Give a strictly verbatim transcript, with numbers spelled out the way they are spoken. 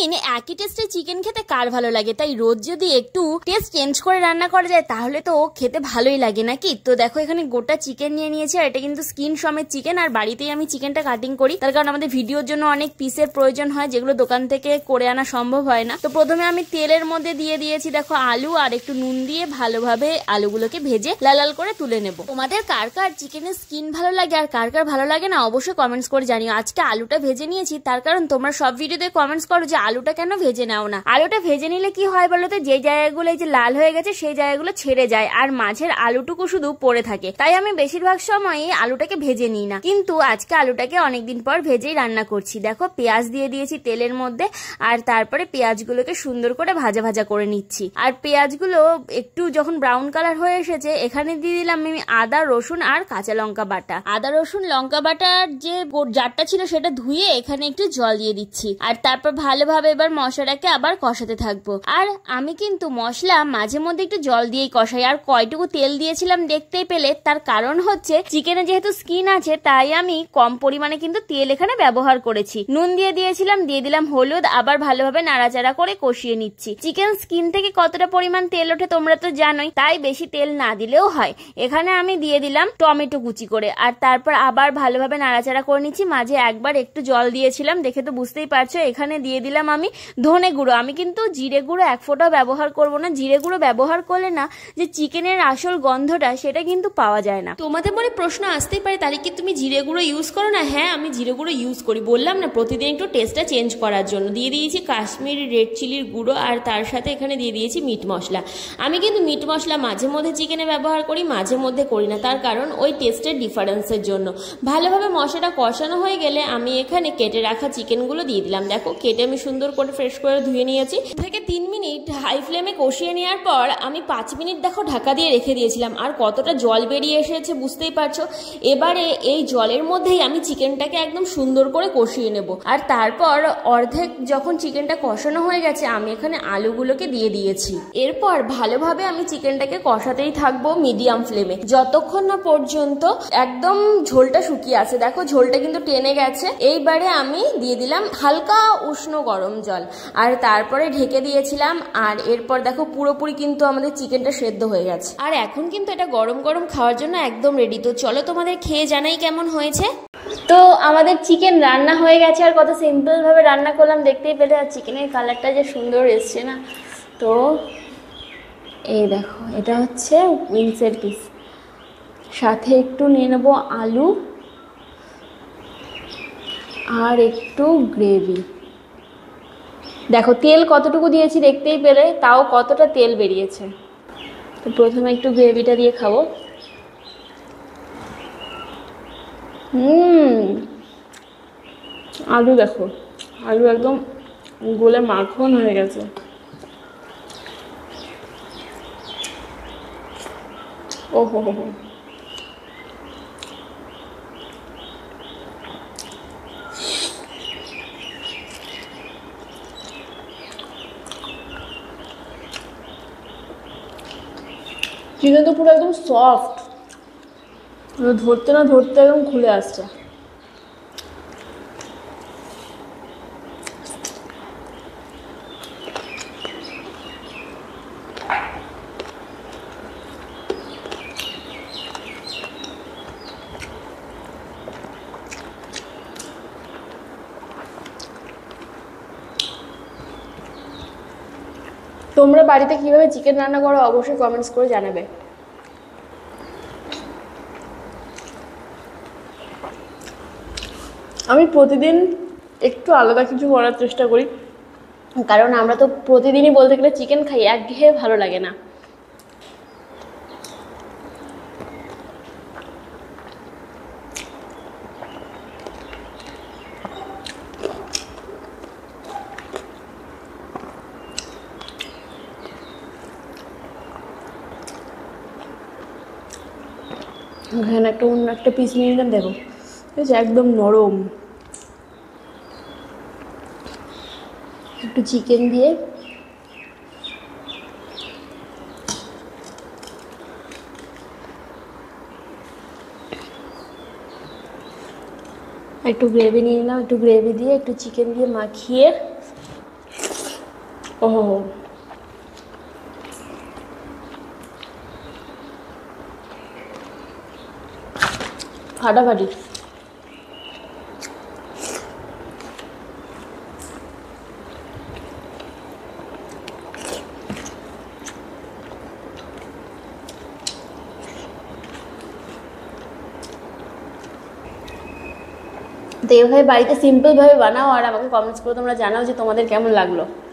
প্রতিদিন একই টেস্টে চিকেন খেতে কার ভালো লাগে, তাই রোজ যদি একটু টেস্ট চেঞ্জ করে রান্না করা যায় তাহলে তো খেতে ভালোই লাগে নাকি। তো দেখো এখানে গোটা চিকেন নিয়ে নিয়েছি, আর এটা কিন্তু স্কিন সমেত চিকেন, আর বাড়িতেই আমি চিকেনটা কাটিং করি, তার কারণ আমাদের ভিডিওর জন্য অনেক পিসের প্রয়োজন হয় যেগুলো দোকান থেকে করে আনা সম্ভব হয় না। তো প্রথমে আমি তেলের মধ্যে দিয়ে দিয়েছি দেখো আলু, আর একটু নুন দিয়ে ভালোভাবে আলুগুলোকে ভেজে লাল লাল করে তুলে নেব। তোমাদের কার কার চিকেনের স্কিন ভালো লাগে আর কার কার ভালো লাগে না অবশ্যই কমেন্টস করে জানিও। আজকে আলুটা ভেজে নিয়েছি, তার কারণ তোমরা সব ভিডিওতে কমেন্টস করো যে আলুটা কেন ভেজে নাও না। আলুটা ভেজে নিলে কি হয় বলো তো, যে জায়গাগুলো এই যে লাল হয়ে গেছে সেই জায়গাগুলো ছেড়ে যায় আর মাঝের আলুটুকু শুধু পড়ে থাকে, তাই আমি বেশিরভাগ সময়ই আলুটাকে ভেজে নিই না। কিন্তু আজকে আলুটাকে অনেকদিন পর ভেজেই রান্না করছি। দেখো পেঁয়াজ দিয়ে দিয়েছি তেলের মধ্যে, আর তারপরে পেঁয়াজগুলোকে সুন্দর করে ভাজা ভাজা করে নিচ্ছি। আর পেঁয়াজগুলো একটু যখন ব্রাউন কালার হয়ে এসেছে এখানে দিয়ে দিলাম আমি আদা রসুন আর কাঁচা লঙ্কা বাটা। আদা রসুন লঙ্কা বাটার যে জারটা ছিল সেটা ধুয়ে এখানে একটু জল দিয়ে দিচ্ছি, আর তারপর ভালোভাবে এবার মশলাটাকে আবার কষাতে থাকবো। আর আমি কিন্তু মশলা মাঝে মধ্যে একটু জল দিয়েই কষাই, আর কয়টুকু তেল দিয়েছিলাম দেখতেই পেলে, তার কারণ হচ্ছে চিকেনে যেহেতু স্কিন আছে তাই আমি কম পরিমাণে কিন্তু তেল এখানে ব্যবহার করেছি। নুন দিয়ে দিয়েছিলাম, দিয়ে দিলাম হলুদ, আবার ভালোভাবে নাড়াচাড়া করে কষিয়ে নিচ্ছি। চিকেন স্কিন থেকে কতটা পরিমাণ তেল ওঠে তোমরা তো জানোই, তাই বেশি তেল না দিলেও হয়। এখানে আমি দিয়ে দিলাম টমেটো কুচি করে, আর তারপর আবার ভালোভাবে নাড়াচাড়া করে নিচ্ছি। মাঝে একবার একটু জল দিয়েছিলাম, দেখে তো বুঝতেই পারছো। এখানে দিয়ে দিলাম আমি ধনে গুঁড়ো। আমি কিন্তু জিরে গুঁড়ো এক ফোঁটাও ব্যবহার করব না, জিরে গুঁড়ো ব্যবহার করলে না যে চিকেনের আসল গন্ধটা সেটা কিন্তু পাওয়া যায় না। তোমাদের মনে প্রশ্ন আসতেই পারে তাহলে কি তুমি জিরে গুঁড়ো ইউজ করো না? হ্যাঁ, আমি জিরে গুঁড়ো ইউজ করি, বললাম না প্রতিদিন একটু টেস্টটা চেঞ্জ করার জন্য। দিয়ে দিয়েছি কাশ্মীরি রেড চিলির গুঁড়ো, আর তার সাথে এখানে দিয়ে দিয়েছি মিট মশলা। আমি কিন্তু মিট মশলা মাঝে মধ্যে চিকেনে ব্যবহার করি, মাঝে মধ্যে করি না, তার কারণ ওই টেস্টের ডিফারেন্সের জন্য। ভালোভাবে মশলাটা কষানো হয়ে গেলে আমি এখানে কেটে রাখা চিকেনগুলো দিয়ে দিলাম। দেখো কেটে আমি সুন্দর করে ফ্রেশ করে ধুয়ে নিয়েছি। থেকে তিন মিনিট হাই ফ্লেমে কষিয়ে নেওয়ার পর আমি পাঁচ মিনিট দেখো ঢাকা দিয়ে রেখে দিয়েছিলাম, আর কতটা জল বেরিয়ে এসেছে বুঝতেই পারছো। এবারে এই জলের মধ্যেই আমি চিকেনটাকে একদম সুন্দর করে কষিয়ে নেব। আর তারপর অর্ধেক যখন চিকেনটা কষানো হয়ে গেছে আমি এখানে আলুগুলোকে দিয়ে দিয়েছি। এরপর ভালোভাবে আমি চিকেনটাকে কষাতেই থাকবো মিডিয়াম ফ্লেমে, যতক্ষণ না পর্যন্ত একদম ঝোলটা শুকিয়ে আছে। দেখো ঝোলটা কিন্তু টেনে গেছে। এইবারে আমি দিয়ে দিলাম হালকা উষ্ণ গরম জল, আর তারপরে ঢেকে দিয়েছিলাম। আর এরপর দেখো পুরোপুরি কিন্তু আমাদের চিকেনটা সেদ্ধ হয়ে গেছে, আর এখন কিন্তু এটা গরম গরম খাওয়ার জন্য একদম রেডি। তো চলো তোমাদের খেয়ে জানাই কেমন হয়েছে। তো আমাদের চিকেন রান্না হয়ে গেছে, আর কত সিম্পল ভাবে রান্না করলাম দেখতেই পেলে, আর চিকেনের কালারটা যে সুন্দর এসছে না। তো এই দেখো এটা হচ্ছে উইংসের পিস, সাথে একটু নিয়ে নেবো আলু আর একটু গ্রেভি। দেখো তেল কতটুকু দিয়েছি দেখতেই পেলে, তাও কতটা তেল বেরিয়েছে। তো প্রথমে একটু গ্রেভিটা দিয়ে খাবো। হুম আলু দেখো, আলু একদম গলে মাখন হয়ে গেছে। ও হো হো হো চিকেন তো পুরো একদম সফট, ধরতে না ধরতে একদম খুলে আসছে। তোমরা বাড়িতে কিভাবে চিকেন রান্না করো অবশ্যই কমেন্টস করে জানাবে। আমি প্রতিদিন একটু আলাদা কিছু করার চেষ্টা করি, কারণ আমরা তো প্রতিদিনই বলতে গেলে চিকেন খাই, একঘেয়ে ভালো লাগে না। এখানে একটা অন্য একটা পিস নিয়ে নিলাম, দেখো একদম নরম। একটু চিকেন দিয়ে একটু গ্রেভি নিয়ে নিলাম, একটু গ্রেভি দিয়ে একটু চিকেন দিয়ে মাখিয়ে ও ফাটাফাটি। তো এইভাবে বাড়িতে সিম্পলভাবে বানাও আর আমাকে কমেন্টস করে তোমরা জানাও যে তোমাদের কেমন লাগলো।